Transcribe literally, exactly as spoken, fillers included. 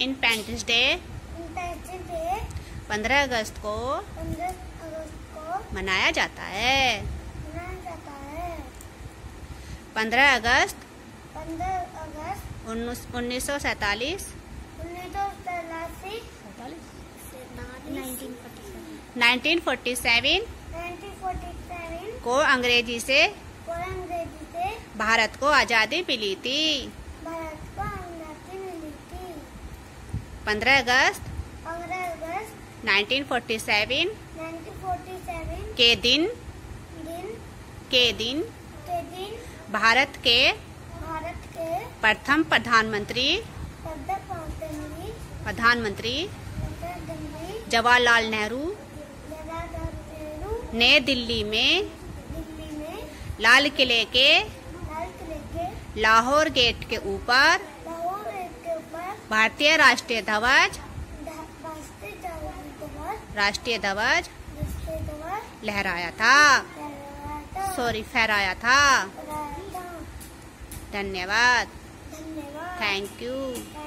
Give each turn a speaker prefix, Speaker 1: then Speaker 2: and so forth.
Speaker 1: Independence day पंद्रह अगस्त को मनाया जाता है। पंद्रह अगस्त उन्नीस सौ सैतालीस नाइनटीन फोर्टी सेवन को अंग्रेजी से भारत को आजादी मिली थी। पंद्रह अगस्त नाइनटीन फोर्टी सेवन के दिन के दिन भारत के प्रथम प्रधानमंत्री प्रधानमंत्री जवाहरलाल नेहरू ने दिल्ली में लाल किले के लाहौर गेट के ऊपर भारतीय राष्ट्रीय ध्वज राष्ट्रीय ध्वज लहराया था सॉरी फहराया था। धन्यवाद। Thank you.